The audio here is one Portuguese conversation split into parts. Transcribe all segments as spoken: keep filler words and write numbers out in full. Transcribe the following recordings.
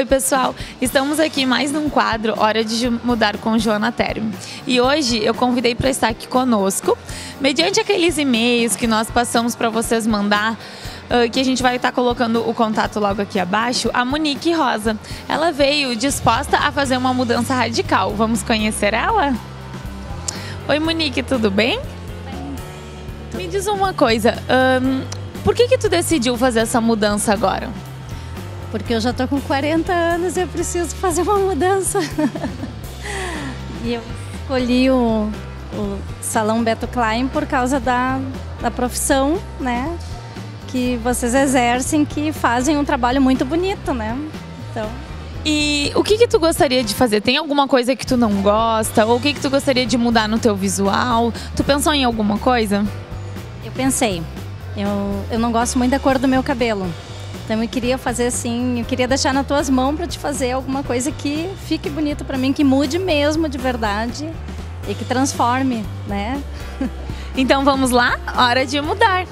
Oi pessoal, estamos aqui mais num quadro Hora de Mudar com Joana Terme. E hoje eu convidei para estar aqui conosco, mediante aqueles e-mails que nós passamos para vocês mandar, uh, que a gente vai estar colocando o contato logo aqui abaixo, a Monique Rosa. Ela veio disposta a fazer uma mudança radical. Vamos conhecer ela? Oi Monique, tudo bem? Bem. Me diz uma coisa, um, por que que tu decidiu fazer essa mudança agora? Porque eu já tô com quarenta anos e eu preciso fazer uma mudança. E eu escolhi o, o Salão Beto Klein por causa da, da profissão, né? Que vocês exercem, que fazem um trabalho muito bonito, né? Então... E o que que tu gostaria de fazer? Tem alguma coisa que tu não gosta? Ou o que que tu gostaria de mudar no teu visual? Tu pensou em alguma coisa? Eu pensei. Eu, eu não gosto muito da cor do meu cabelo. Então eu queria fazer assim, eu queria deixar nas tuas mãos para te fazer alguma coisa que fique bonito para mim, que mude mesmo de verdade e que transforme, né? Então vamos lá? Hora de mudar!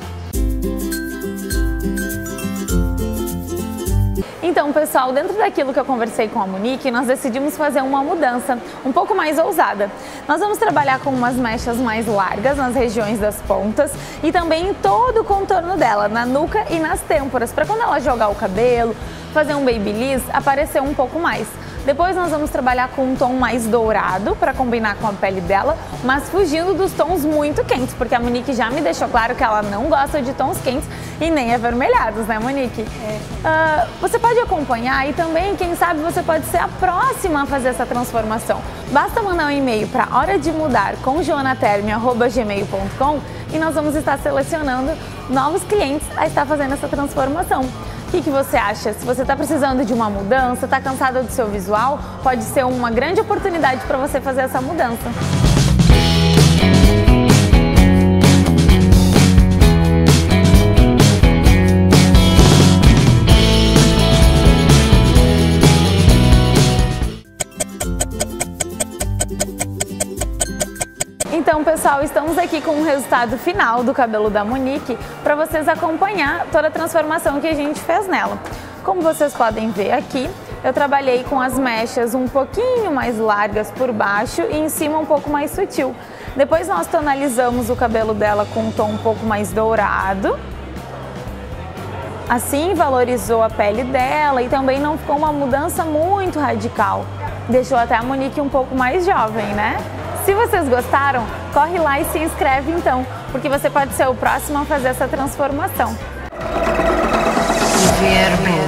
Então, pessoal, dentro daquilo que eu conversei com a Monique, nós decidimos fazer uma mudança um pouco mais ousada. Nós vamos trabalhar com umas mechas mais largas nas regiões das pontas e também em todo o contorno dela, na nuca e nas têmporas, para quando ela jogar o cabelo, fazer um babyliss, aparecer um pouco mais. Depois nós vamos trabalhar com um tom mais dourado para combinar com a pele dela, mas fugindo dos tons muito quentes, porque a Monique já me deixou claro que ela não gosta de tons quentes e nem avermelhados, né, Monique? É. Uh, você pode acompanhar e também, quem sabe, você pode ser a próxima a fazer essa transformação. Basta mandar um e-mail para hora de mudar com joana terme arroba gmail ponto com e nós vamos estar selecionando novos clientes a estar fazendo essa transformação. O que que você acha? Se você está precisando de uma mudança, está cansada do seu visual, pode ser uma grande oportunidade para você fazer essa mudança. Então, pessoal, estamos aqui com o resultado final do cabelo da Monique para vocês acompanhar toda a transformação que a gente fez nela. Como vocês podem ver aqui, eu trabalhei com as mechas um pouquinho mais largas por baixo e em cima um pouco mais sutil. Depois nós tonalizamos o cabelo dela com um tom um pouco mais dourado. Assim valorizou a pele dela e também não ficou uma mudança muito radical. Deixou até a Monique um pouco mais jovem, né? Se vocês gostaram, corre lá e se inscreve então, porque você pode ser o próximo a fazer essa transformação. Viernes.